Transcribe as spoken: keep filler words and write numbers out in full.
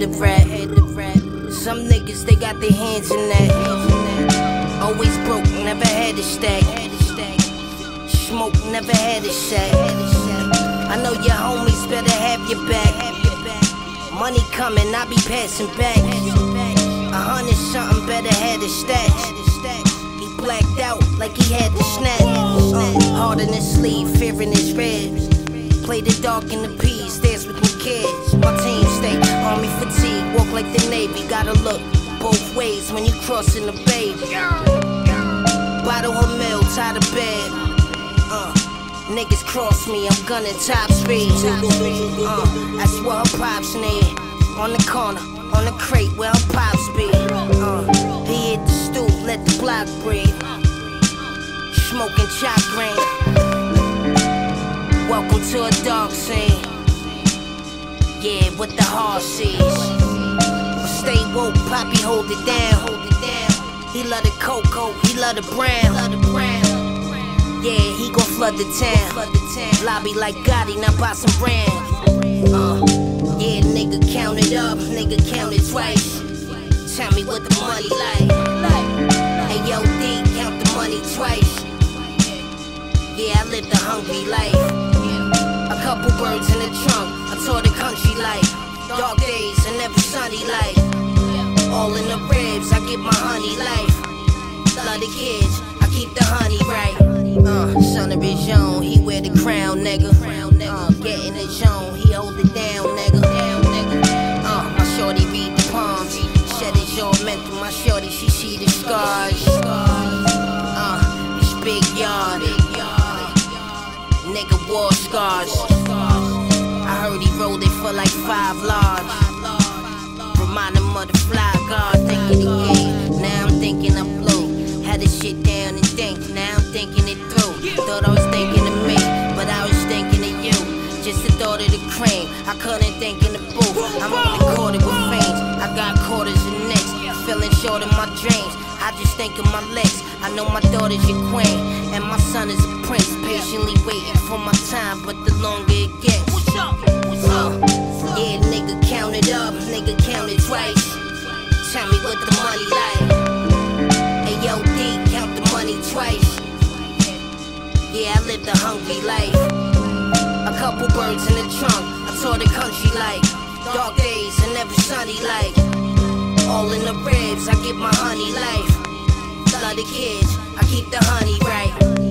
to rap. Some niggas, they got their hands in that. Always broke, never had a stack. Smoke, never had a shack. I know your homies better have your back. Money coming, I be passing back. A hundred something better had a stash. He blacked out like he had the snap. Uh, hard in his sleeve, fear in his ribs. Play the dark in the peas, dance with the kids. My team stay army fatigue, walk like the Navy. Gotta look both ways when you crossing the bay. Bottle her mill, tie the bed. Uh, niggas cross me, I'm gunning top speed. Uh, that's what her pops need. On the corner, on the crate where her pops be. Uh, he hit the stoop, let the block breathe. Smoking chop green. Welcome to a dark scene. Yeah, with the hard seas. But stay woke, Poppy hold it down. Hold it down. He love the cocoa, he love the brown. Love the brown. Yeah, he gon' flood the town. Flood the town. Lobby like Gotti, now buy some brands. Uh, yeah, nigga count it up, nigga count it twice. Tell me what the money like. Hey yo, D, count the money twice. Yeah, I live the hungry life. A couple birds in the trunk, I tour the country like. Dark days and never sunny light. All in the ribs, I get my honey life. Love the kids, I keep the honey right. Uh, son of his own, he wear the crown, nigga. Uh, get in the zone, he hold it down, nigga. Uh, my shorty read the palms, shed his all mental. My shorty, she see the scars. Uh, it's big yard. Nigga war scars. I heard he rolled it for like five large. Remind him of the fly guard. Thinking again, now I'm thinking I'm blue. Had this shit down and think, now I'm thinking it through. Thought I was thinking of me, but I was thinking of you. Just the thought of the cream, I couldn't think in the booth. I'm on the quarter with fiends, I got quarters and nicks. Feeling short in my dreams, I just think of my legs. I know my daughter's your queen, and my son is a prince. Patiently waiting for my time, but the longer it gets. What's up? What's up? Uh, yeah, nigga count it up, nigga count it twice. Tell me what the money like. Hey yo, D, count the money twice. Yeah, I live the hungry life. A couple birds in the trunk, I tour the country like. Dark days and never sunny like. All in the ribs, I get my honey life. Love the kids, I keep the honey right.